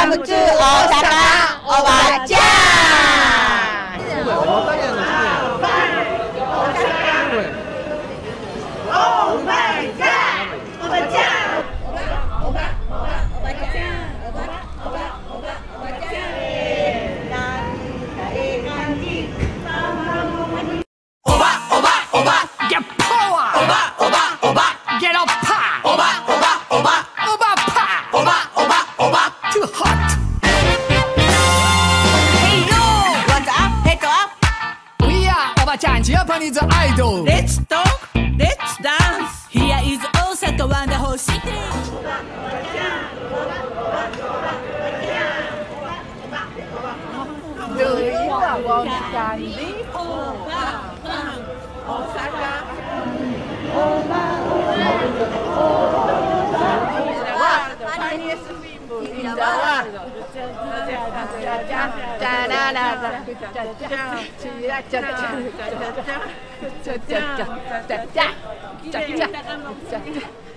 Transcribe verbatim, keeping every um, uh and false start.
Welcome to Osaka おばちゃん。 我大眼的是。 おばちゃん、おばちゃん。おば、おば、おばちゃん。おば、おば、おば、おばちゃん。なんかええ感じ。 おば、おば、おば、Get power。おば、おば、おば、Get up power。おば、おば、おば、おばpower。おば、おば、おば、Too hot。 Hey yo, what's up? Head up. We are おばちゃん Japanese idol。 Let's talk, let's dance. Here is Osaka wonderful city. 对了，我想你Osaka。The funniest people in the world。哒啦啦啦，哒哒，起来，哒哒，哒哒，哒哒，哒哒，哒哒，哒哒。